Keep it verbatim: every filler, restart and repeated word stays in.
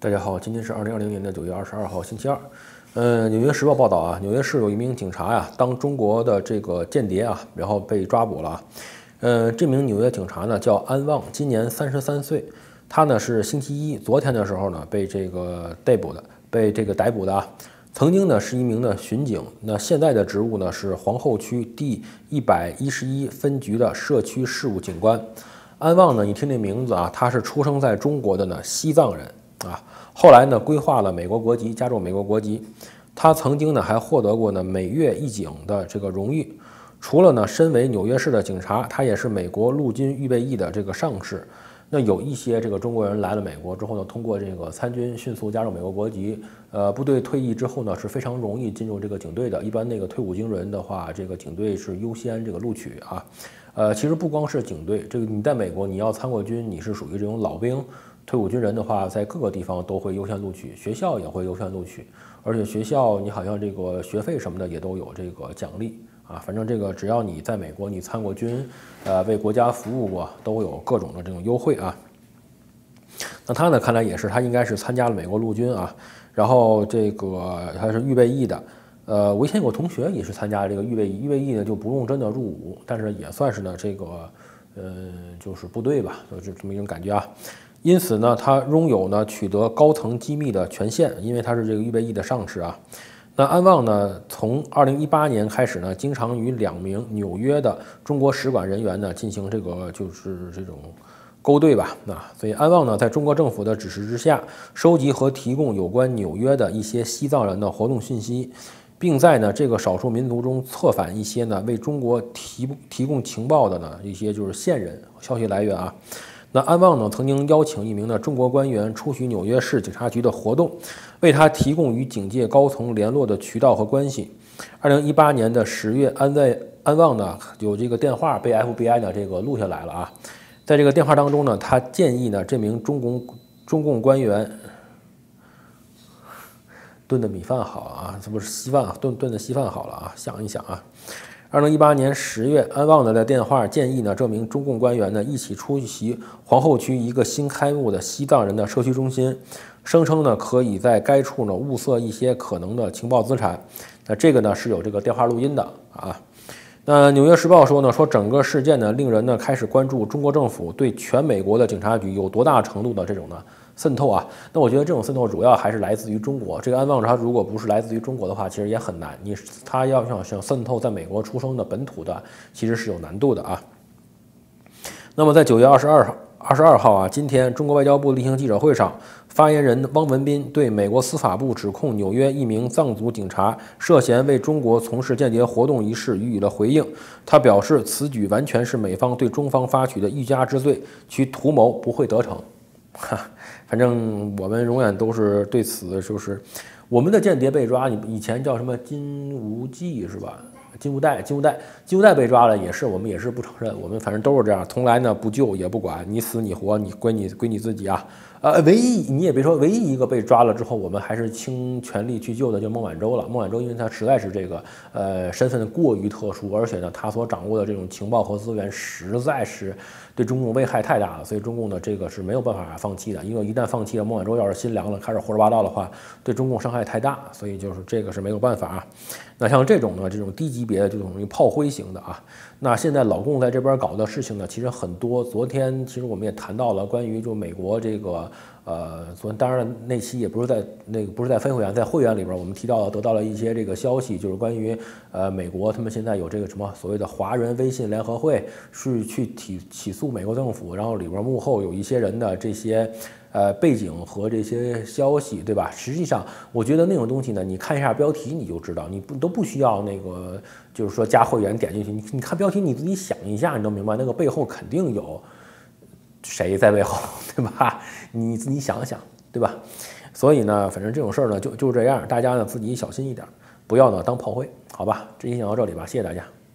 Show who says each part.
Speaker 1: 大家好，今天是二零二零年的九月二十二号，星期二。呃，《纽约时报》报道啊，纽约市有一名警察呀、啊，当中国的这个间谍啊，然后被抓捕了。呃，这名纽约警察呢叫安旺，今年三十三岁。他呢是星期一，昨天的时候呢被这个逮捕的，被这个逮捕的啊。曾经呢是一名的巡警，那现在的职务呢是皇后区第一百一十一分局的社区事务警官。安旺呢，你听这名字啊，他是出生在中国的呢西藏人。啊，后来呢，规划了美国国籍，加入美国国籍。他曾经呢，还获得过呢美越义警的这个荣誉。除了呢，身为纽约市的警察，他也是美国陆军预备役的这个上士。那有一些这个中国人来了美国之后呢，通过这个参军迅速加入美国国籍。呃，部队退役之后呢，是非常容易进入这个警队的。一般那个退伍军人的话，这个警队是优先这个录取啊。呃，其实不光是警队，这个你在美国你要参过军，你是属于这种老兵。退伍军人的话，在各个地方都会优先录取，学校也会优先录取，而且学校你好像这个学费什么的也都有这个奖励啊。反正这个只要你在美国你参过军，呃，为国家服务过，都有各种的这种优惠啊。那他呢，看来也是，他应该是参加了美国陆军啊，然后这个他是预备役的。呃，我以前有个同学也是参加这个预备役，预备役呢就不用真的入伍，但是也算是呢这个呃就是部队吧，就是这么一种感觉啊。因此呢，他拥有呢取得高层机密的权限，因为他是这个预备役的上士啊。那安旺呢，从二零一八年开始呢，经常与两名纽约的中国使馆人员呢进行这个就是这种勾兑吧。那所以安旺呢，在中国政府的指示之下，收集和提供有关纽约的一些西藏人的活动信息，并在呢这个少数民族中策反一些呢为中国提提供情报的呢一些就是线人消息来源啊。那安旺呢，曾经邀请一名的中国官员出席纽约市警察局的活动，为他提供与警界高层联络的渠道和关系。二零一八年的十月，安在安旺呢有这个电话被 F B I 呢这个录下来了啊。在这个电话当中呢，他建议呢这名中共中共官员炖的米饭好啊，这不是稀饭炖炖的稀饭好了啊，想一想啊。二零一八年十月，安旺呢的电话建议呢这名中共官员呢一起出席皇后区一个新开幕的西藏人的社区中心，声称呢可以在该处呢物色一些可能的情报资产。那这个呢是有这个电话录音的啊。那《纽约时报》说呢，说整个事件呢令人呢开始关注中国政府对全美国的警察局有多大程度的这种呢渗透啊。那我觉得这种渗透主要还是来自于中国。这个安旺他如果不是来自于中国的话，其实也很难。你他要想想渗透在美国出生的本土的，其实是有难度的啊。那么在九月二十二号。二十二号啊，今天中国外交部例行记者会上，发言人汪文斌对美国司法部指控纽约一名藏族警察涉嫌为中国从事间谍活动一事予以了回应。他表示，此举完全是美方对中方发起的欲加之罪，其图谋不会得逞。哈，反正我们永远都是对此就是我们的间谍被抓，你以前叫什么金无忌是吧？金无代，金无代，金无代被抓了，也是我们也是不承认，我们反正都是这样，从来呢不救也不管，你死你活，你归你归你自己啊。呃，唯一你也别说，唯一一个被抓了之后，我们还是倾全力去救的，就孟晚舟了。孟晚舟因为他实在是这个呃身份过于特殊，而且呢他所掌握的这种情报和资源实在是对中共危害太大了，所以中共呢这个是没有办法放弃的。因为一旦放弃了，孟晚舟要是心凉了，开始胡说八道的话，对中共伤害太大，所以就是这个是没有办法啊。那像这种呢，这种低级别的这种炮灰型的啊，那现在老共在这边搞的事情呢，其实很多。昨天其实我们也谈到了关于就美国这个呃，昨天当然那期也不是在那个不是在非会员，在会员里边我们提到了得到了一些这个消息，就是关于呃美国他们现在有这个什么所谓的华人微信联合会，是去起起诉美国政府，然后里边幕后有一些人的这些。呃，背景和这些消息，对吧？实际上，我觉得那种东西呢，你看一下标题你就知道，你不都不需要那个，就是说加会员点进去，你你看标题你自己想一下，你都明白那个背后肯定有谁在背后，对吧？你自己想想，对吧？所以呢，反正这种事儿呢，就就这样，大家呢自己小心一点，不要呢当炮灰，好吧？这期讲到这里吧，谢谢大家。